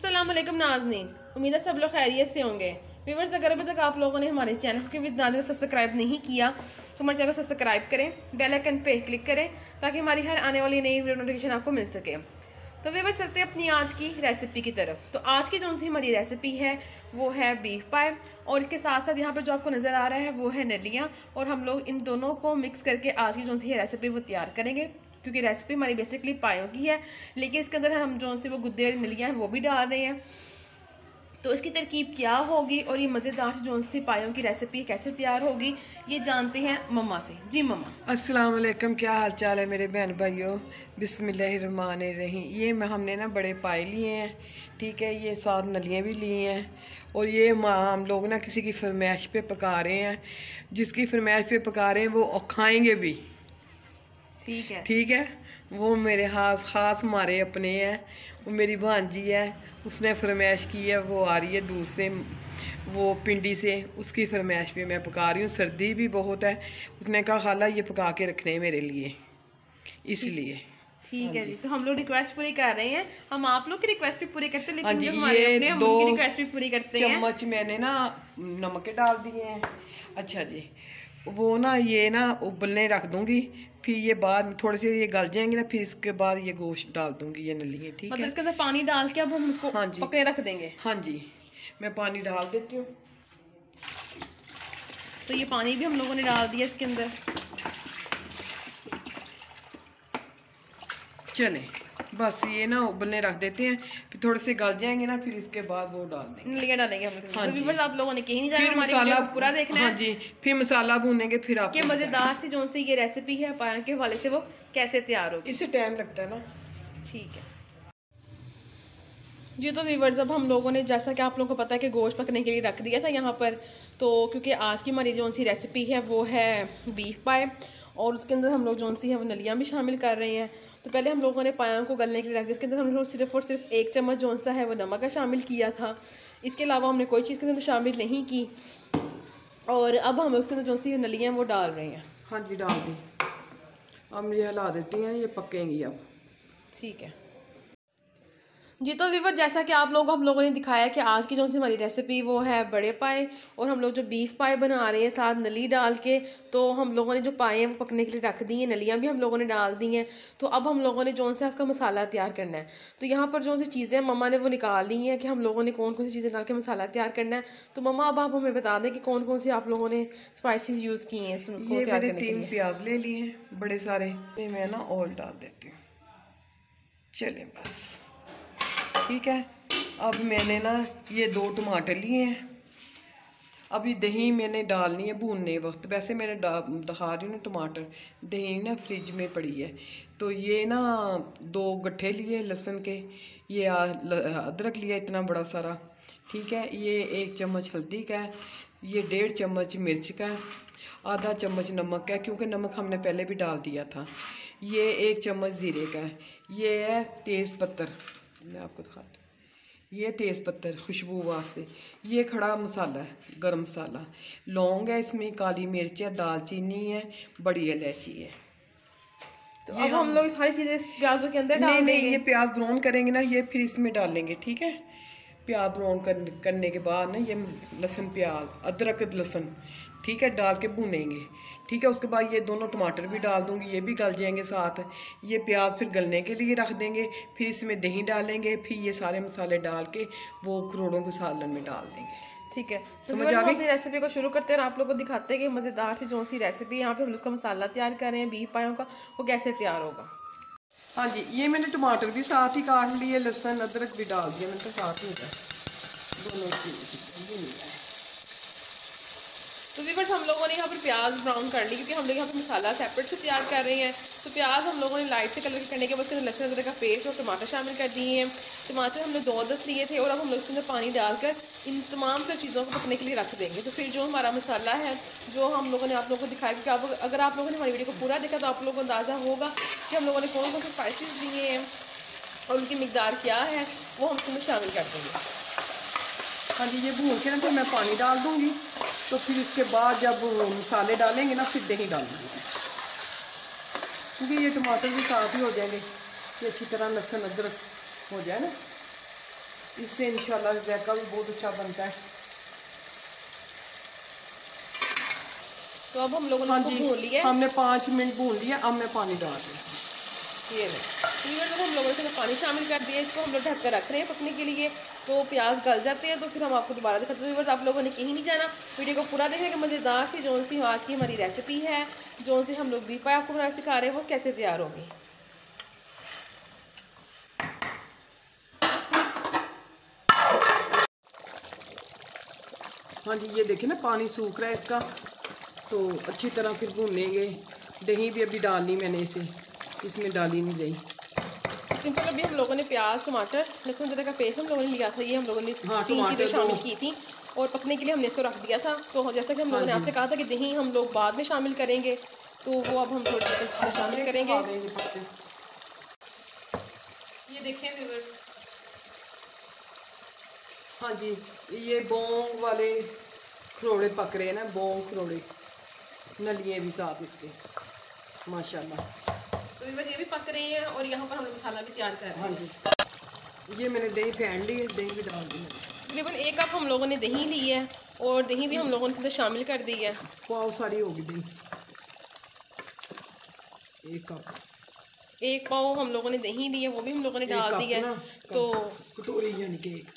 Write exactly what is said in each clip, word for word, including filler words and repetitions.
अस्सलाम वालेकुम नाज़नीन, उम्मीद है सब लोग खैरियत से होंगे। व्यूअर्स, अगर अभी तक आप लोगों ने हमारे चैनल के विद नाज़रीन को सब्सक्राइब नहीं किया तो हमारे चैनल को सब्सक्राइब करें, बेल आइकन पे क्लिक करें ताकि हमारी हर आने वाली नई वीडियो नोटिफिकेशन आपको मिल सके। तो व्यूअर्स, चलते हैं अपनी आज की रेसिपी की तरफ। तो आज की जो सी हमारी रेसिपी है वो है बीफ पाए, और इसके साथ साथ यहाँ पर जो आपको नज़र आ रहा है वो है नलियाँ, और हम लोग इन दोनों को मिक्स करके आज की जो सी रेसिपी वो तैयार करेंगे। क्योंकि रेसिपी हमारी बेसिकली पायों की है, लेकिन इसके अंदर हम जो से वो गुद्दे वाली नलियाँ हैं वो भी डाल रहे हैं। तो इसकी तरकीब क्या होगी और ये मज़ेदार जो सी पायों की रेसिपी कैसे तैयार होगी, ये जानते हैं मम्मा से। जी मम्मा। अस्सलाम वालेकुम, क्या हाल चाल है मेरे बहन भाइयों। बिस्मिल्लाहिर्रहमानिर्रहीम। ये मैं हमने ना बड़े पाए लिए हैं, ठीक है। ये सात नलियाँ भी ली हैं, और ये हम लोग ना किसी की फरमाइश पे पका रहे हैं। जिसकी फरमाइश पे पका रहे हैं वो खाएंगे भी, ठीक है ठीक है। वो मेरे हाथ ख़ास हमारे अपने हैं, वो मेरी भांजी है, उसने फरमाइश की है, वो आ रही है दूर से, वो पिंडी से। उसकी फरमाइश पे मैं पका रही हूँ। सर्दी भी बहुत है, उसने कहा खाला ये पका के रखने मेरे लिए, इसलिए। ठीक है जी। तो हम लोग रिक्वेस्ट पूरी कर रहे हैं, हम आप लोग की रिक्वेस्ट भी पूरी करते हैं, लेकिन हाँ जो जी, हमारे ये अपने हम दो उनकी रिक्वेस्ट भी पूरी करते हैं। चम्मच मैंने ना नमक के डाल दिए हैं। अच्छा जी, वो ना ये ना उबलने रख दूंगी, फिर ये बाद में थोड़े से ये गल जाएंगे ना, फिर इसके बाद ये गोश्त डाल दूंगी, ये नलियाँ, ठीक मतलब है। इसके अंदर पानी डाल के अब हम उसको हाँ जी पकने रख देंगे। हाँ जी, मैं पानी डाल देती हूँ। तो ये पानी भी हम लोगों ने डाल दिया इसके अंदर। चले बस ये ना उबलने रख देते हैं, फिर थोड़े से गल जाएंगे ना, फिर इसके बाद वो डाल देंगे, नलियाँ डालेंगे हम लोग। हाँ तो व्यूअर्स, आप लोगों ने कहीं नहीं जाना, फिर हमारे मसाला वीडियो को पूरा देखना है। हाँ जी, फिर मसाला भूनेंगे, फिर आप कि मज़ेदार सी जो सी ये रेसिपी है पाया के हवाले से वो कैसे तैयार होगी। इससे टाइम लगता है ना। ठीक है जी। तो व्यूअर्स, अब हम लोगों ने जैसा कि आप लोगों को पता है कि गोश्त पकने के लिए रख दिया था यहाँ पर। तो क्योंकि आज की हमारी जो सी रेसिपी है वो है बीफ पाए, और उसके अंदर हम लोग जो सी है वो नलियाँ भी शामिल कर रहे हैं। तो पहले हम लोगों ने पायों को गलने के लिए रख दिया। इसके अंदर हम लोग सिर्फ और सिर्फ एक चम्मच जो सा है वो नमक का शामिल किया था। इसके अलावा हमने कोई चीज़ के अंदर शामिल नहीं की। और अब हम उसके अंदर जो सी नलियाँ वो डाल रहे हैं। हाँ जी, डाल दी। हम ये हिला देते हैं, ये पकेंगी अब। ठीक है जी। तो व्यूअर, जैसा कि आप लोगों हम लोगों ने दिखाया कि आज की जो सी हमारी रेसिपी वो है बड़े पाए, और हम लोग जो बीफ पाए बना रहे हैं साथ नली डाल के। तो हम लोगों ने जो पाए हैं वो पकने के लिए रख दी हैं, नलियाँ भी हम लोगों ने डाल दी हैं। तो अब हम लोगों ने जो सा उसका मसाला तैयार करना है। तो यहाँ पर जो सी चीज़ें मम्मा ने वो निकाल ली हैं कि हम लोगों ने कौन कौन सी चीज़ें डाल के मसाला तैयार करना है। तो मम्मा, अब आप हमें बता दें कि कौन कौन सी आप लोगों ने स्पाइसेस यूज़ किए हैं इसको ये तैयार मैंने करने के तीन लिए। प्याज ले लिए हैं बड़े सारे, ये मैं ना ऑयल डाल देती हूँ। चले बस, ठीक है। अब मैंने ना ये दो टमाटर लिए हैं। अभी दही मैंने डालनी है भूनने वक्त। वैसे मैंने दिखा रही हूँ ना, टमाटर दही ना फ्रिज में पड़ी है। तो ये ना दो गट्ठे लिए लहसुन के, ये अदरक लिया इतना बड़ा सारा, ठीक है। ये एक चम्मच हल्दी का है, ये डेढ़ चम्मच मिर्च का है, आधा चम्मच नमक का है क्योंकि नमक हमने पहले भी डाल दिया था। ये एक चम्मच ज़ीरे का है, ये है तेज़ पत्तर, मैं आपको दिखाती हूँ, ये तेज़ पत्तर खुशबू वास्ते। ये खड़ा मसाला है, गरम मसाला, लौंग है इसमें, काली मिर्च है, दालचीनी है, बड़ी इलायची है। तो अब हम लोग सारी चीज़ें इस प्याज़ों के अंदर डाल देंगे। नहीं, ये प्याज ब्राउन करेंगे ना, ये फिर इसमें डालेंगे, ठीक है। प्याज ब्राउन कर, करने के बाद ना ये लहसुन प्याज अदरक लहसुन, ठीक है, डाल के भूनेंगे, ठीक है। उसके बाद ये दोनों टमाटर भी डाल दूंगी, ये भी गल जाएंगे साथ। ये प्याज फिर गलने के लिए रख देंगे, फिर इसमें दही डालेंगे, फिर ये सारे मसाले डाल के वो करोड़ों के सालन में डाल देंगे, ठीक है। तो समझ आ हम गई। अपनी रेसिपी को शुरू करते हैं और आप लोगों को दिखाते हैं कि मज़ेदार सी जो सी रेसिपी यहाँ पे हम उसका मसाला तैयार कर रहे हैं बीफ पायों का, वो कैसे तैयार होगा। हाँ जी, ये मैंने टमाटर भी साथ ही काट लिए, लहसुन अदरक भी डाल दिया मैंने, तो साथ ही होगा दोनों चीज़। तो भी बस हम लोगों ने यहाँ पर प्याज ब्राउन कर ली, क्योंकि हम लोग यहाँ पर मसाला सेपरेट से तैयार कर रहे हैं। तो प्याज हम लोगों ने लाइट से कलर करने के बाद उसके लहसुन अदरक का पेस्ट और टमाटर शामिल कर दिए हैं। टमाटर हमने दो दस लिए थे, और अब हम लोग उसके अंदर पानी डालकर इन तमाम सब चीज़ों को पकने के लिए रख देंगे। तो फिर जो हमारा मसाला है जो हम लोगों ने आप लोगों को दिखाया, क्योंकि आप अगर आप लोगों ने हमारी वीडियो को पूरा देखा तो आप लोगों को अंदाज़ा होगा कि हम लोगों ने कौन कौन से स्पाइसेस दिए हैं और उनकी मिकदार क्या है, वो हम उसमें शामिल कर देंगे। हाँ जी, ये भून के ना फिर मैं पानी डाल दूँगी। तो फिर इसके बाद जब मसाले डालेंगे ना, फिर दही डालेंगे, क्योंकि ये टमाटर भी साथ ही हो जाएंगे, ये अच्छी तरह लहसुन अदरक हो जाए ना। इससे इंशाल्लाह जायका भी बहुत अच्छा बनता है। तो अब हम लोगों ने इसको भून लिया है, हमने पाँच मिनट भून लिया। अब मैं पानी डाल रही हूँ। ये नहीं जब हम लोगों ने पानी शामिल कर दिया, इसको हम लोग ढक कर रख रहे हैं पकने के लिए। तो प्याज गल जाते हैं तो फिर हम आपको दोबारा दिखाते हैं। तो आप लोगों ने कहीं नहीं जाना, वीडियो को पूरा देखने के मज़ेदार सी जो सी आज की हमारी रेसिपी है, जो सी हम लोग बीफ पाई आपको बनाना सिखा रहे हैं, वो कैसे तैयार होगी। हाँ जी, ये देखिए ना पानी सूख रहा है इसका, तो अच्छी तरह फिर भूनेंगे। दही भी अभी डालनी मैंने इसे, इसमें डाली नहीं दही। सिंपल अभी हम लोगों ने प्याज, टमाटर, लहसुन अदरक का पेस्ट हम लोगों ने लिया था, ये हम लोगों ने हाँ, तीन चीज़ें शामिल की थी और पकने के लिए हमने इसको रख दिया था। तो जैसा कि हम लोगों ने आपसे कहा था कि दही हम लोग बाद में शामिल करेंगे, तो वो अब हम थोड़ी देर शामिल करेंगे। ये देखें व्यूअर्स, हाँ जी, ये बोंग वाले खरोड़े पक रहे हैं ना, बोंग खरोड़े, नलिए भी साथ इसके माशाल्लाह। तो ये भी पक रही है और यहाँ पर हम लोग मसाला भी तैयार कर रहे हैं। हाँ जी, ये मैंने दही फेंट ली है, दही भी डाल दी है। तकरीबन एक कप हम लोगों ने दही ली है और दही भी हम लोगों ने अंदर शामिल कर दी है। पाव सारी होगी दही, एक कप एक पाव हम लोगों ने दही ली है, वो भी हम लोगों ने डाल दी है। तो कटोरी यानी कि एक।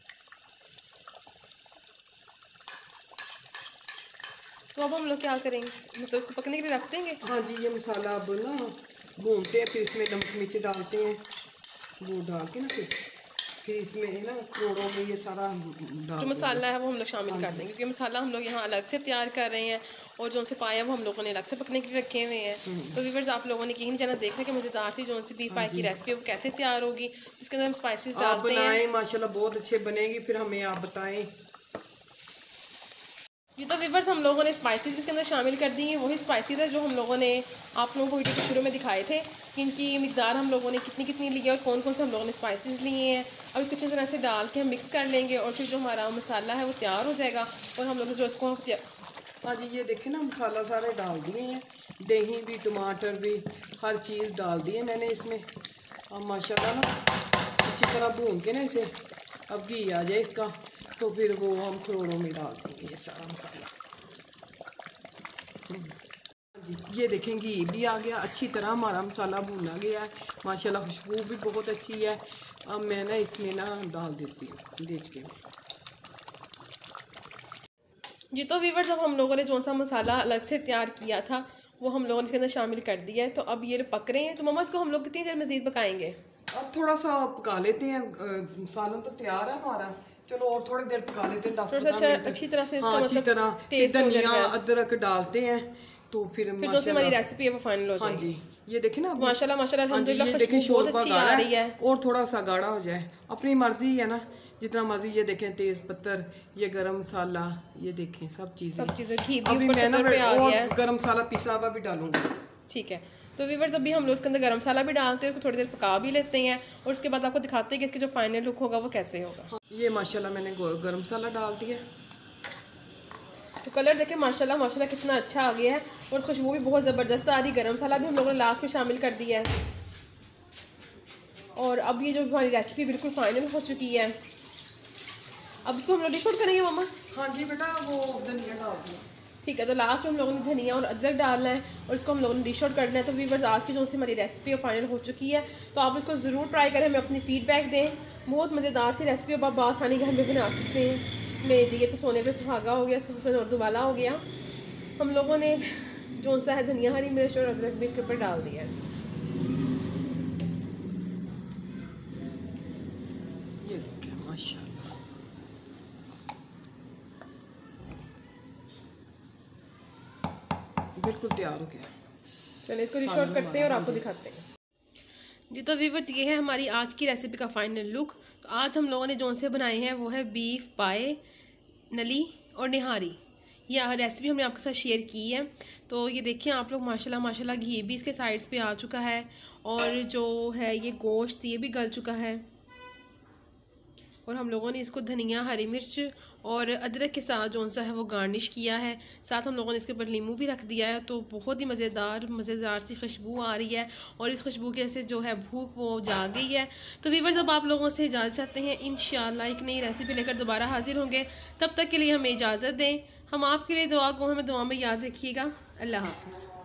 तो अब हम लोग क्या करेंगे, मतलब तो इसको पकने के लिए रख देंगे। हाँ जी, ये मसाला अब ना भूनते हैं, फिर इसमें नमक मिर्च डालते हैं, वो डाल के ना फिर फिर इसमें ना खरोड़ों में ये सारा डाल जो मसाला है वो हम लोग शामिल कर देंगे, क्योंकि मसाला हम लोग यहाँ अलग से तैयार कर रहे हैं और जो से पाया वो हम लोगों ने अलग से पकने के लिए रखे हुए हैं। तो व्यूअर्स आप लोगों ने कहीं नहीं जाना, देखने के मज़ेदार सी जो सी बीफ पाई की रेसिपी है वो कैसे तैयार होगी। इसके अंदर हम स्पाइसेस डालते हैं, माशाल्लाह बहुत अच्छे बनेगी, फिर हमें आप बताएं। ये तो व्यूअर्स हम लोगों ने स्पाइसेस इसके अंदर शामिल कर दी हैं, वही स्पाइसेस है जो हम लोगों ने आप लोगों को वीडियो के शुरू में दिखाए थे कि इनकी मिकदार हम लोगों ने कितनी कितनी ली है और कौन कौन से हम लोगों ने स्पाइसेस लिए हैं। अब इसको अच्छी तरह से डाल के हम मिक्स कर लेंगे और फिर जो हमारा मसाला है वो तैयार हो जाएगा और हम लोग जो इसको हाँ जी, ये देखें ना मसाला सारे डाल दिए हैं, दही भी, टमाटर भी, हर चीज़ डाल दी है मैंने इसमें। अब माशाल्लाह ना अच्छी तरह भून के ना इसे, अब घी आ जाए इसका, तो फिर वो हम खरोड़ों में डाल देंगे ये सारा मसाला। जी, ये देखें घी भी आ गया, अच्छी तरह हमारा मसाला भुना गया है माशाल्लाह, खुशबू भी बहुत अच्छी है। अब मैं ना इसमें ना डाल देती हूँ देख के। ये तो व्यूअर्स अब हम लोगों ने जो सा मसाला अलग से तैयार किया था वो हम लोगों ने इसके अंदर शामिल कर दिया है। तो अब ये पक रहे हैं, तो मम्मा इसको हम लोग कितनी देर मज़ीद पकाएंगे? अब थोड़ा सा पका लेते हैं, सालन तो तैयार है हमारा, चलो और थोड़ी देर पका लेते हैं, दस अच्छा अच्छी तरह से, हाँ, अच्छी तरह धनिया अदरक डालते हैं, तो फिर फिर जो से हमारी रेसिपी है वो फाइनल हो हाँ जाएगी। जी, ये देखें ना माशाल्लाह माशाल्लाह अल्हम्दुलिल्लाह, खुशबू बहुत अच्छी आ रही है। और थोड़ा सा गाढ़ा हो जाए, अपनी मर्जी है ना, जितना मर्जी। ये देखें तेज पत्तर, ये गरम मसाला, ये देखें सब चीज़ें सब चीज़ें घी भी अभी मैं ना और गरम मसाला पिसा हुआ भी डालूंगा। ठीक है, तो व्यूअर्स अभी हम लोग इसके अंदर गरम मसाला भी डालते हैं, उसको थोड़ी देर पका भी लेते हैं और उसके बाद आपको दिखाते हैं कि इसके जो फाइनल लुक होगा वो कैसे होगा। हाँ, ये माशाल्लाह मैंने गरम मसाला डाल दिया, तो कलर देखें माशाल्लाह माशाल्लाह कितना अच्छा आ गया है और खुशबू भी बहुत ज़बरदस्त आ रही। गरम मसाला भी हम लोगों ने लास्ट में शामिल कर दिया है और अब ये जो हमारी रेसिपी बिल्कुल फाइनल हो चुकी है। अब इसको हम लोग डिश आउट करेंगे मम्मा। हाँ जी बेटा, वो धनिया डाल दिया। ठीक है, तो लास्ट में हम लोगों ने धनिया और अदरक डालना है और इसको हम लोगों ने डिश आउट करना है। तो व्यूअर्स आज की जो सी हमारी रेसिपी है फाइनल हो चुकी है, तो आप इसको ज़रूर ट्राई करें, हमें अपनी फीडबैक दें। बहुत मज़ेदार सी रेसिपी अब आप आसानी घर में बना सकते हैं। ले जी, ये तो सोने पे सुहागा हो गया, हुसैन उर्दू वाला हो गया। हम लोगों ने जो सा है धनिया, हरी मिर्च और अदरक भी इसके ऊपर डाल दिया है। ये देखिए माशाल्लाह, बिल्कुल तैयार हो गया। चलिए इसको डिश आउट करते हैं और आपको दिखाते हैं। जी तो व्यूअर्स ये है हमारी आज की रेसिपी का फाइनल लुक। तो आज हम लोगों ने जो से बनाए हैं वो है बीफ पाए, नली और निहारी। ये रेसिपी हमने आपके साथ शेयर की है। तो ये देखिए आप लोग माशाल्लाह माशाल्लाह, घी भी इसके साइड्स पे आ चुका है और जो है ये गोश्त ये भी गल चुका है। और हम लोगों ने इसको धनिया, हरी मिर्च और अदरक के साथ जो सा है वो गार्निश किया है। साथ हम लोगों ने इसके ऊपर नींबू भी रख दिया है। तो बहुत ही मज़ेदार मज़ेदार सी खुशबू आ रही है और इस खुशबू के से जो है भूख वो जा गई है। तो व्यूअर्स अब आप लोगों से इजाज़त चाहते हैं, इंशाल्लाह एक नई रेसिपी लेकर दोबारा हाजिर होंगे। तब तक के लिए हमें इजाज़त दें। हम आपके लिए दुआ को हमें दुआ में याद रखिएगा। अल्लाह हाफ़िज़।